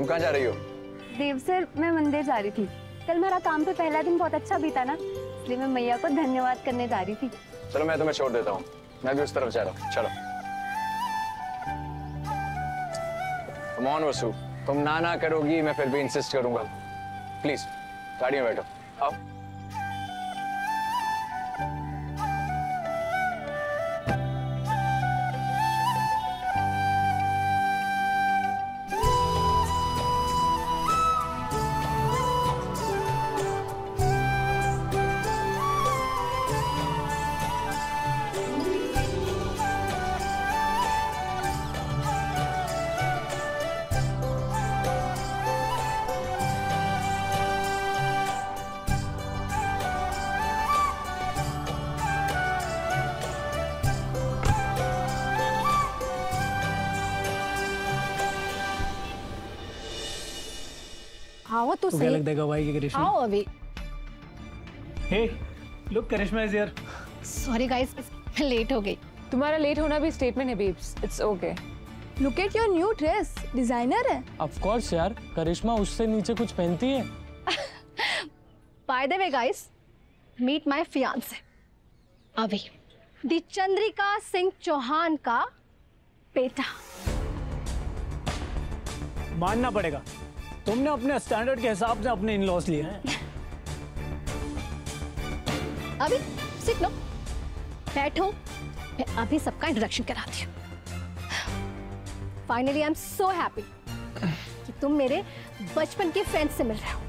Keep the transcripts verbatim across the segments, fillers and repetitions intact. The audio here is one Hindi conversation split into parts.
तुम कहाँ जा रही हो? देव सर, मैं मंदिर जा रही थी। कल मेरा काम पे पहला दिन बहुत अच्छा बीता ना, इसलिए मैं मैया को धन्यवाद करने जा रही थी। चलो मैं तुम्हें छोड़ देता हूँ, मैं भी उस तरफ जा रहा हूँ। चलो कम ऑन वसु, तुम ना ना करोगी मैं फिर भी इंसिस्ट करूंगा। प्लीज गाड़ी में बैठो, आओ। हाँ तो क्या लगता है भाई की करिश्मा? आओ अभी। Hey look, Karishma is here. Sorry guys, मैं लेट हो गई। तुम्हारा लेट होना भी स्टेटमेंट है babes, it's okay. Look at your new dress, designer है। ऑफ कोर्स यार, करिश्मा उससे नीचे कुछ पहनती है। By the way guys, meet my fiancé Abhi, दी चंद्रिका सिंह चौहान का बेटा। मानना पड़ेगा, तुमने अपने स्टैंडर्ड के हिसाब से अपने इन लॉस लिए हैं। अभी सिट लो, बैठो, मैं अभी सबका इंट्रोडक्शन कराती हूँ। Finally I am so happy कि तुम मेरे बचपन के फ्रेंड से मिल रहे हो,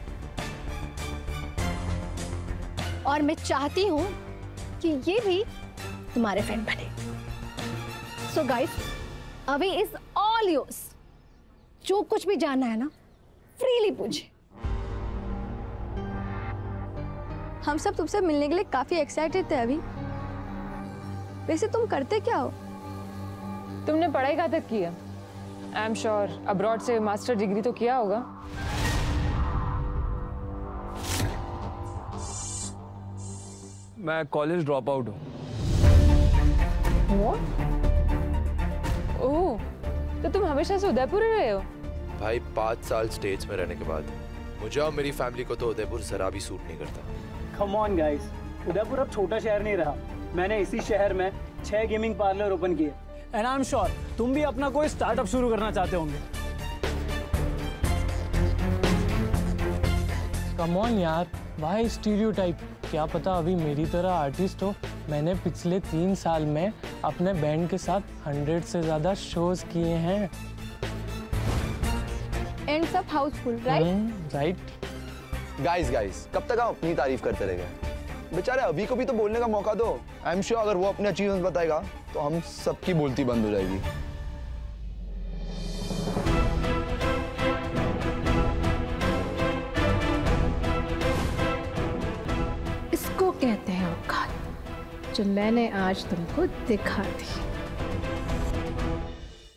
और मैं चाहती हूँ कि ये भी तुम्हारे फ्रेंड बने। So guys, Abhi is all yours. जो कुछ भी जानना है ना, फ्रीली पूछे। हम सब तुमसे मिलने के लिए काफी एक्साइटेड थे अभी। वैसे तुम करते क्या हो? तुमने पढ़ाई कहाँ तक की है? आई एम श्योर अब्रॉड से मास्टर डिग्री तो किया होगा। मैं कॉलेज ड्रॉप आउट हूँ। ओह, तो तुम हमेशा से उदयपुर रहे हो? भाई पाँच साल स्टेट्स में रहने के बाद मुझे और मेरी फैमिली को तो उदयपुर जरा भी सूट नहीं करता। कम ऑन गाइस, उदयपुर अब छोटा शहर नहीं रहा। मैंने इसी शहर में छह गेमिंग पार्लर ओपन किए, एंड आई एम श्योर तुम भी अपना कोई स्टार्टअप शुरू करना चाहते होंगे। कम ऑन यार, वाई स्टीरियोटाइप? क्या पता अभी मेरी तरह आर्टिस्ट हो। मैंने पिछले तीन साल में अपने बैंड के साथ हंड्रेड से ज्यादा शोज किए हैं। एंड सब house full, right? Right. Guys guys कब तक आप अपनी तारीफ करते रहेंगे? बेचारे अभी को भी तो बोलने का मौका दो। आई एम श्योर अगर वो अपने अचीवमेंट्स बताएगा तो हम सबकी बोलती बंद हो जाएगी। इसको कहते हैं औकात, जो मैंने आज तुमको दिखा दी।